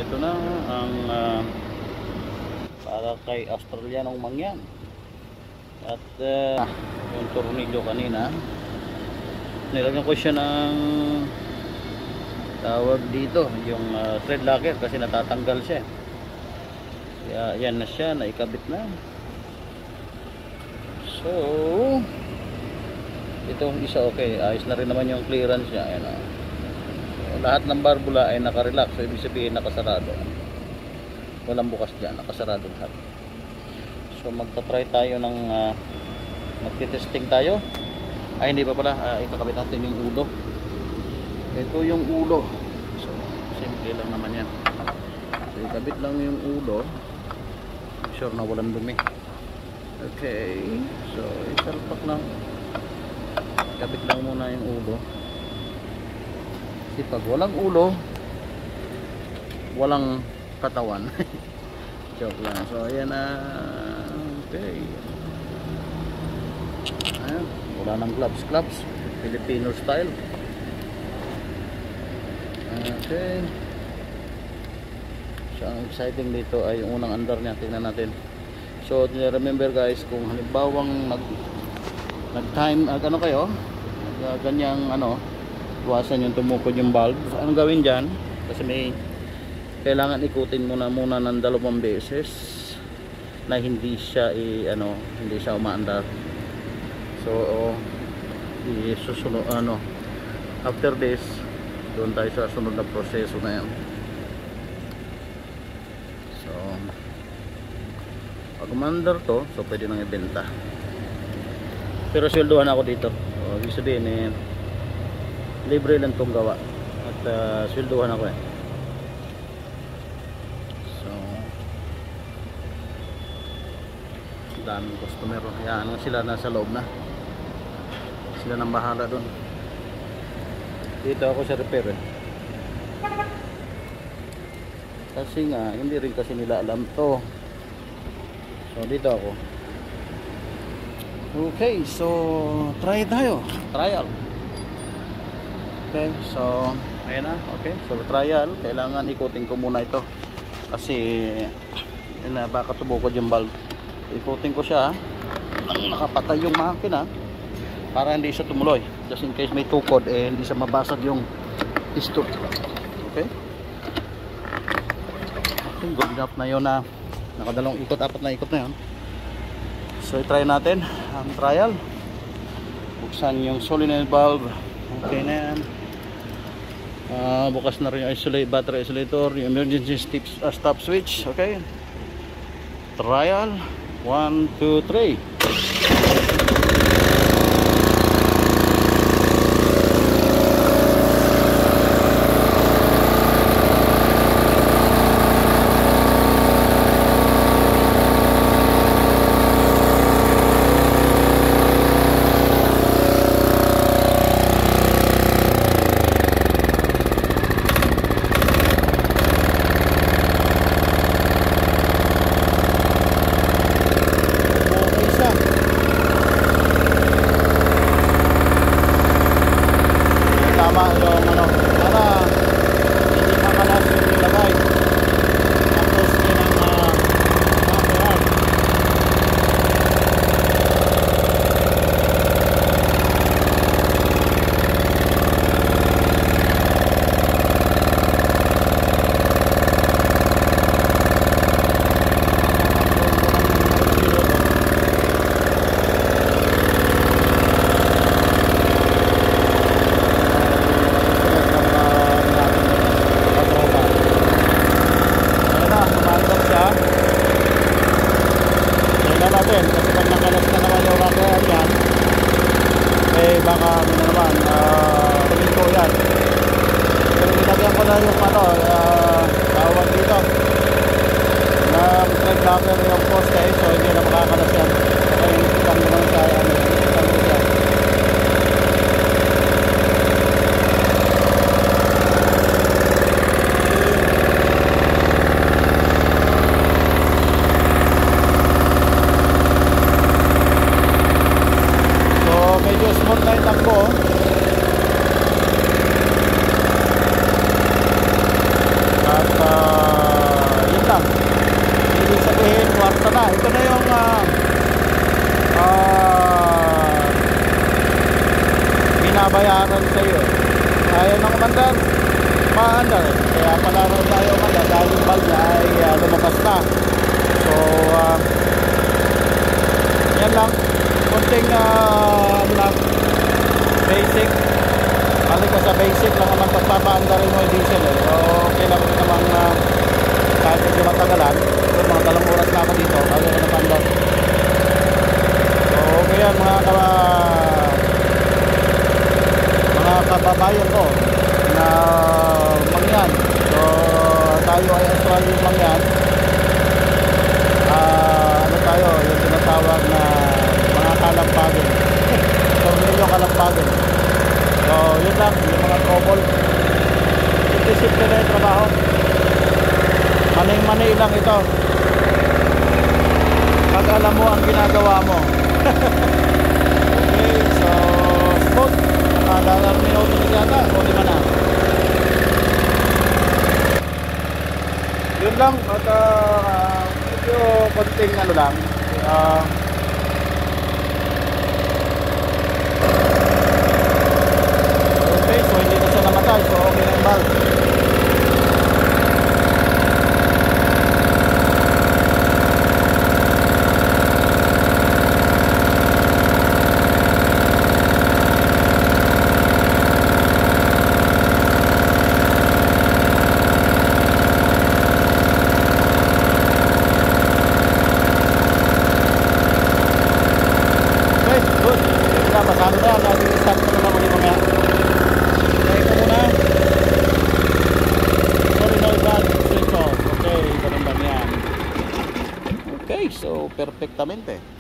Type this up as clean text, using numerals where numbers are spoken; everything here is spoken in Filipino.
ito na ang para kay Australianong mangyan. At yung tornilyo kanina, nilagyan ko siya ng tawag dito, yung thread locker kasi natatanggal siya. Kaya yan na siya, naikabit na. So itong isa okay, ayos na rin naman yung clearance niya. Ayan, so, lahat ng barbula ay nakarelax, so ibig sabihin nakasarado, walang bukas dyan, nakasarado lahat. So magta-try tayo ng magti-testing tayo. Ay hindi pa pala, ikakabit natin yung ulo. Ito yung ulo, so simple lang naman yan. So ikabit lang yung ulo, sure na walang dumi. Okay, so isalpak lang, ikabit lang muna yung ulo. Kasi pag walang ulo, walang katawan. Joke lang. So ayan na. Okay, ayan, wala nang gloves, Filipino style. Okay, so ang exciting dito ay yung unang andar niya. Tingnan natin. So remember guys, kung halimbawang nag-time ano kayo, ganyang iwasan yung tumukod yung valve. Anong gawin dyan? Kasi may kailangan ikutin muna ng 2 beses na hindi siya hindi siya umaandar. So isusunod after this, doon tayo sa sunod na proseso na yan. So pag umandar to, so pwede nang ibenta. Pero sweldohan ako dito. So ibig sabihin libre lang tong gawa. At sweldohan ako So daming customer. Yan, sila nasa loob na. Sila nang bahala doon. Dito ako sa repair kasi nga hindi rin kasi nila alam to. So dito ako. Okay, so try tayo. Trial. Okay, so ayan na. Okay, so trial. Kailangan ikutin ko muna ito kasi baka tumukod yung valve. Ikutin ko siya nakapatay yung makina para hindi siya tumuloy, just in case may tukod hindi siya mabasag yung piston. Okay, good enough na yun na nakadalawang ikot, 4 na ikot na yun. So i-try natin ang trial. Buksan yung solenoid valve. Okay na yan. Bukas na rin yung battery isolator, yung emergency stop switch. Okay, trial 1, 2, 3. locker yung poste, so hindi na makakalas yan. Kaya ikan mo lang siya, ikan mo siya. So medyo smooth na yung takbo. At na. Ito na yung binabayaran sa iyo. Ayaw ng umandar, maandar. Kaya pala rin tayo umandar dahil yung valve niya ay lumabas na. So yan lang, konting ano lang, basic. Balik ka sa basic lang naman pagpapaandarin mo yung diesel eh. So okay lang naman kahit medyo matagalan. So mga 2 oras na ako dito bago ko napandar. So okay yan mga kababayan ko na mangyan. So tayo ay Australian mangyan. Ano tayo, yung tinatawag na mga kalampagin. Tornilyo kalampagin. So yun lang, yung mga trouble. Simple na yung trabaho. Manay-manay lang ito pag alam mo ang ginagawa mo. Okay, so smooth. Nakadalar minuto na yata o 5 na. Yun lang. At medyo konting ano lang, okay, so hindi na siya namatay. So okay na yung valve. Masama na yan, natin start ko naman ulit mamaya. Okay, ito muna. Sorry no bad, switch off. Okay, ganun lang yan. Okay, so perfectamente.